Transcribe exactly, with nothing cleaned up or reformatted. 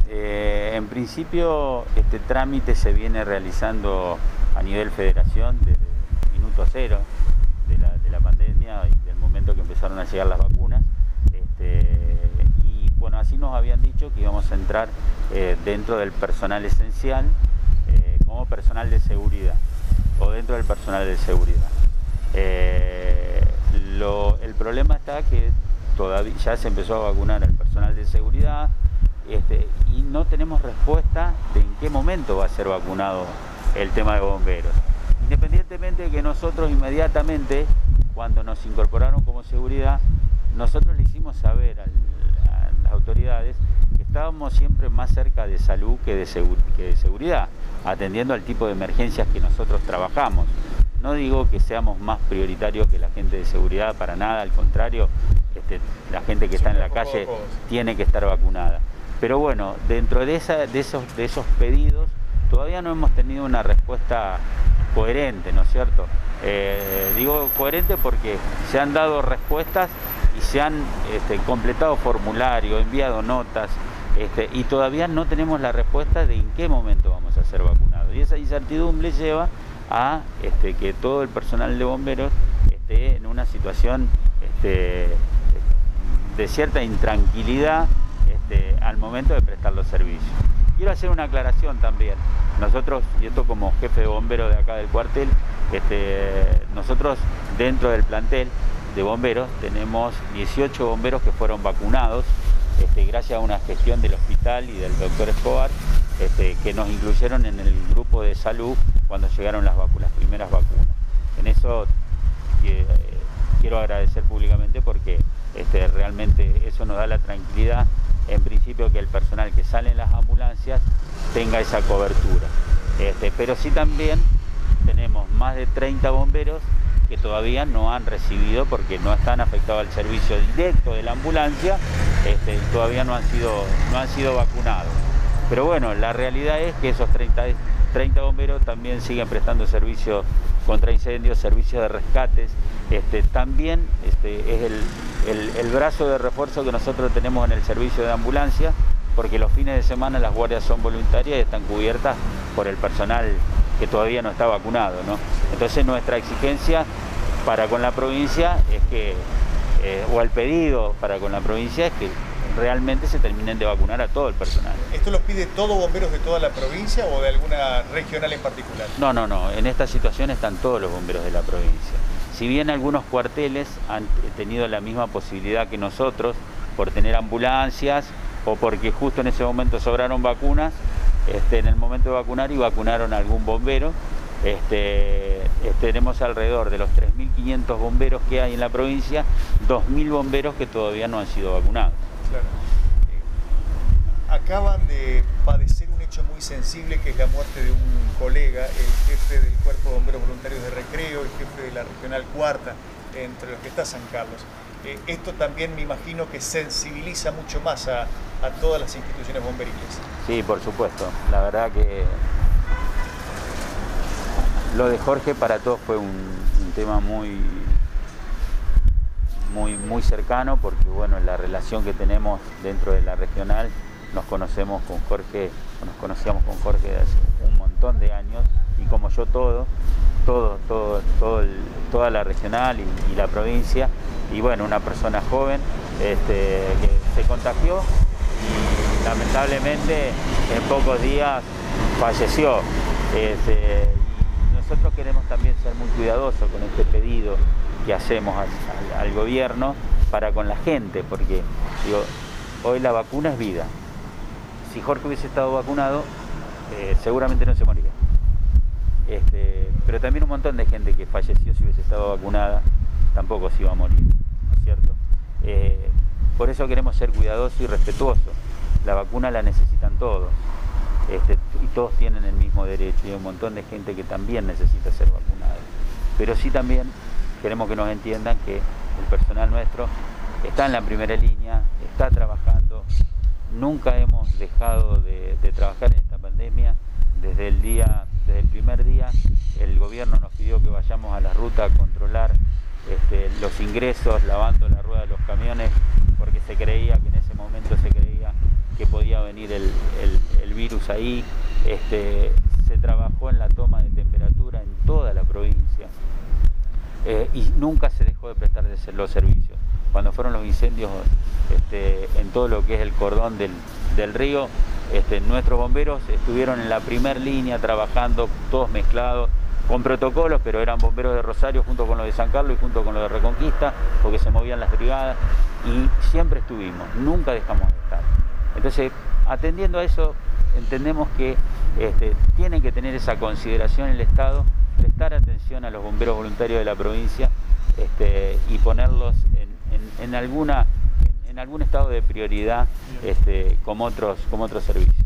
eh, en principio este trámite se viene realizando a nivel federación desde el minuto cero de la, de la pandemia y del momento que empezaron a llegar las vacunas. Este, y bueno, así nos habían dicho que íbamos a entrar eh, dentro del personal esencial eh, como personal de seguridad o dentro del personal de seguridad. Eh, lo, el problema está que todavía ya se empezó a vacunar al personal de seguridad este, y no tenemos respuesta de en qué momento va a ser vacunado el tema de bomberos. Independientemente de que nosotros inmediatamente, cuando nos incorporaron como seguridad, nosotros le hicimos saber a las autoridades que estábamos siempre más cerca de salud que de, segu que de seguridad, atendiendo al tipo de emergencias que nosotros trabajamos. No digo que seamos más prioritarios que la gente de seguridad, para nada, al contrario, este, la gente que está en la calle tiene que estar vacunada. Pero bueno, dentro de, esa, de, esos, de esos pedidos, todavía no hemos tenido una respuesta coherente, ¿no es cierto? Eh, digo coherente porque se han dado respuestas y se han este, completado formularios, enviado notas, este, y todavía no tenemos la respuesta de en qué momento vamos a ser vacunados. Y esa incertidumbre lleva a este, que todo el personal de bomberos esté en una situación este, de cierta intranquilidad este, al momento de prestar los servicios. Quiero hacer una aclaración también. Nosotros, y esto como jefe de bomberos de acá del cuartel, este, nosotros dentro del plantel de bomberos tenemos dieciocho bomberos que fueron vacunados este, gracias a una gestión del hospital y del doctor Escobar, este, que nos incluyeron en el grupo de salud cuando llegaron las, vacu las primeras vacunas. En eso eh, quiero agradecer públicamente porque este, realmente eso nos da la tranquilidad, en principio, que el personal que sale en las ambulancias tenga esa cobertura. Este, pero sí también tenemos más de treinta bomberos que todavía no han recibido porque no están afectados al servicio directo de la ambulancia este, y todavía no han sido, no han sido vacunados. Pero bueno, la realidad es que esos treinta, treinta bomberos también siguen prestando servicios contra incendios, servicios de rescates. Este, también este, es el, el, el brazo de refuerzo que nosotros tenemos en el servicio de ambulancia, porque los fines de semana las guardias son voluntarias y están cubiertas por el personal que todavía no está vacunado, ¿no? Entonces nuestra exigencia para con la provincia es que, eh, o el pedido para con la provincia es que realmente se terminen de vacunar a todo el personal. ¿Esto lo pide todos bomberos de toda la provincia o de alguna regional en particular? No, no, no. En esta situación están todos los bomberos de la provincia. Si bien algunos cuarteles han tenido la misma posibilidad que nosotros por tener ambulancias o porque justo en ese momento sobraron vacunas, este, en el momento de vacunar y vacunaron a algún bombero, este, este, tenemos alrededor de los tres mil quinientos bomberos que hay en la provincia, dos mil bomberos que todavía no han sido vacunados. Claro. Eh, acaban de padecer un hecho muy sensible, que es la muerte de un colega, el jefe del Cuerpo de Bomberos Voluntarios de Recreo, el jefe de la Regional Cuarta, entre los que está San Carlos. Eh, esto también me imagino que sensibiliza mucho más a, a todas las instituciones bomberiles. Sí, por supuesto. La verdad que lo de Jorge para todos fue un, un tema muy... Muy, muy cercano, porque bueno, la relación que tenemos dentro de la regional, nos conocemos con Jorge, nos conocíamos con Jorge de hace un montón de años, y como yo todo, todo, todo, todo el, toda la regional y, y la provincia, y bueno, una persona joven este, que se contagió y lamentablemente en pocos días falleció. Este, y nosotros queremos también ser muy cuidadosos con este pedido que hacemos al, al, al gobierno para con la gente, porque digo, hoy la vacuna es vida. Si Jorge hubiese estado vacunado, eh, seguramente no se moriría. Este, pero también un montón de gente que falleció si hubiese estado vacunada, tampoco se iba a morir, ¿no es cierto? Eh, por eso queremos ser cuidadosos y respetuosos. La vacuna la necesitan todos, este, y todos tienen el mismo derecho, y hay un montón de gente que también necesita ser vacunada. Pero sí también queremos que nos entiendan que el personal nuestro está en la primera línea, está trabajando. Nunca hemos dejado de, de trabajar en esta pandemia. Desde el día, desde el primer día, el gobierno nos pidió que vayamos a la ruta a controlar este, los ingresos, lavando la rueda de los camiones, porque se creía que en ese momento se creía que podía venir el, el, el virus ahí. Este, se trabajó en la toma de temperatura en toda la provincia eh, y nunca se dejó de prestar los servicios. Cuando fueron los incendios este, en todo lo que es el cordón del, del río, este, nuestros bomberos estuvieron en la primera línea trabajando, todos mezclados, con protocolos, pero eran bomberos de Rosario junto con los de San Carlos y junto con los de Reconquista, porque se movían las brigadas, y siempre estuvimos, nunca dejamos de estar. Entonces, atendiendo a eso, entendemos que este, tienen que tener esa consideración el Estado, prestar atención a los bomberos voluntarios de la provincia este, y ponerlos en, en, en, alguna, en, en algún estado de prioridad este, como, otros, como otros servicios.